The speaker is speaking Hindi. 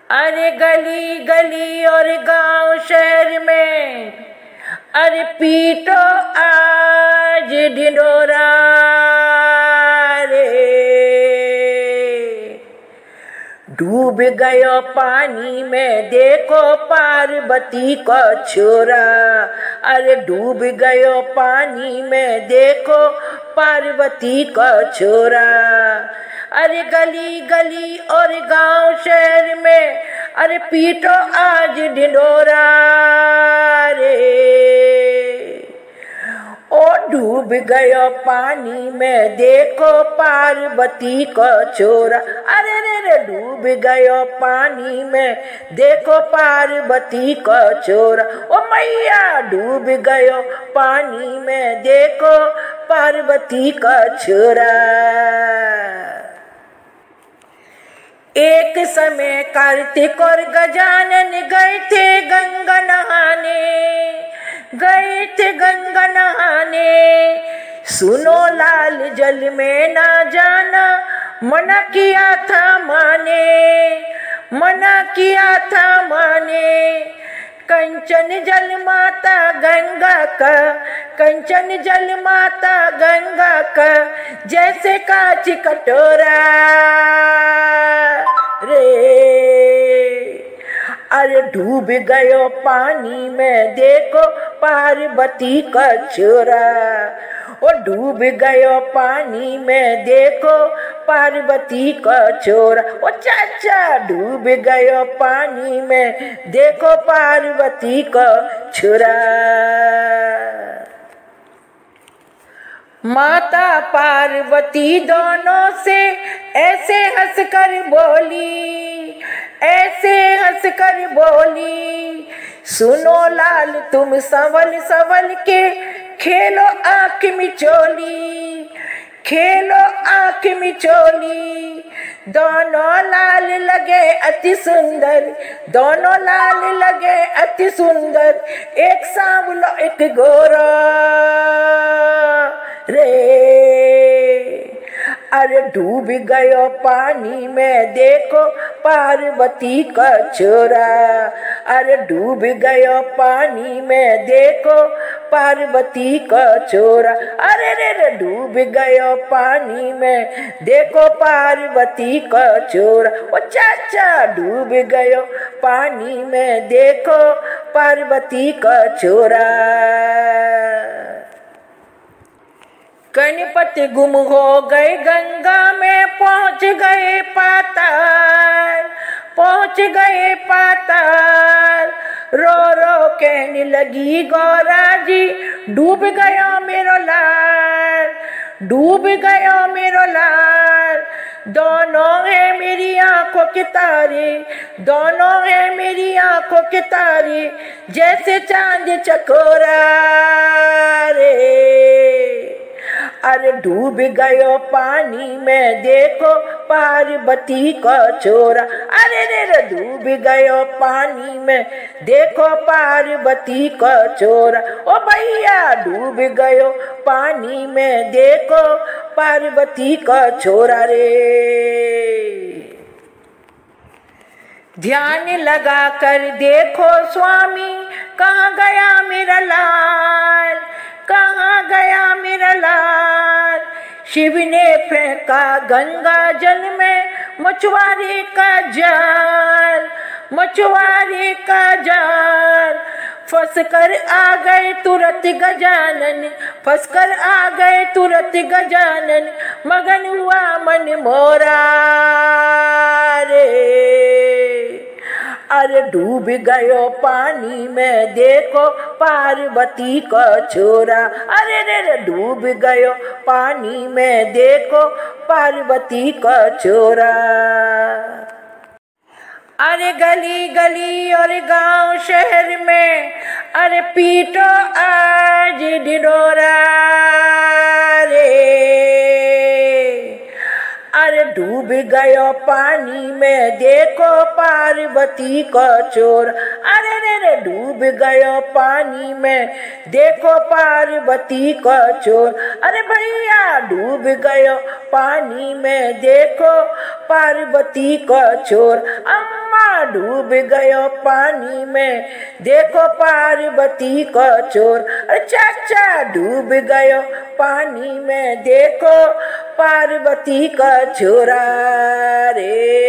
अरे गली गली और गांव शहर में, अरे पीटो आज ढिंढोरा रे। डूब गयो पानी में देखो पार्वती को छोरा। अरे डूब गयो पानी में देखो पार्वती को छोरा। अरे गली गली और गांव शहर में, अरे पीटो आज ढिंढोरा रे। ओ डूब गयो पानी में देखो पार्वती को छोरा। अरे रे रे डूब गयो पानी में देखो पार्वती को छोरा। ओ मैया डूब गयो पानी में देखो पार्वती को छोरा। एक समय कार्तिक और गजानन गए थे गंगा नहाने, गए थे गंगा नहाने। सुनो लाल जल में ना जाना, मना किया था माने, मना किया था माने। कंचन जल माता गंगा का, कंचन जल माता गंगा का, जैसे कांच कटोरा रे। अरे डूब गयो पानी में देखो पार्वती का छोरा। ओ डूब गयो पानी में देखो पार्वती का छोरा। ओ चाचा डूब गयो पानी में देखो पार्वती का छोरा। माता पार्वती दोनों से ऐसे हंसकर बोली, ऐसे हंसकर बोली। सुनो लाल तुम संवल संवल के खेलो आंख मिचोली, खेलो आंख मिचोली। दोनों लाल लगे अति सुंदर, दोनों लाल लगे अति सुंदर। एक सांवलो एक गोरा रे। अरे डूब गयो पानी में देखो पार्वती का छोरा। अरे डूब गयो पानी में देखो पार्वती का छोरा। अरे रे रे डूब गयो पानी में देखो पार्वती का छोरा। ओ चाचा डूब गयो पानी में देखो पार्वती का छोरा। गणपति गुम हो गए गंगा में, पहुंच गए पाताल, पहुंच गए पाताल। रो रो कहने लगी गौरा जी, डूब गया मेरो लाल, डूब गया मेरो लाल। दोनों है मेरी आंखों के तारे, दोनों है मेरी आंखों के तारे, जैसे चांद चकोरा रे। अरे डूब गयो पानी में देखो पार्वती को छोरा। अरे रे रे डूब गयो पानी में देखो पार्वती को छोरा। ओ भैया डूब गयो पानी में देखो पार्वती को छोरा रे। ध्यान लगा कर देखो स्वामी, कहाँ गया मेरा लाल, कहाँ गया मेरा लाल। शिव ने फेंका गंगा जल में मछुआरे का जाल, मछुआरे का जाल। फंस कर आ गए तुरंत गजानन, फंस कर आ गए तुरंत गजानन। मगन हुआ मन मोरा रे। अरे डूब गयो पानी में देखो पार्वती को छोरा। अरे रे रे डूब गयो पानी में देखो पार्वती को छोरा। अरे गली गली और गांव शहर में, अरे पीटो आज ढिंढोरा रे। अरे डूब गयो पानी में देखो पार्वती को छोरा। अरे रे रे डूब गयो पानी में देखो पार्वती को छोरा। अरे भैया डूब गयो पानी में देखो पार्वती को छोरा। अम्मा डूब गयो पानी में, देखो पार्वती का चोर। अरे चाचा डूब गयो पानी में, देखो पार्वती का छोरा रे।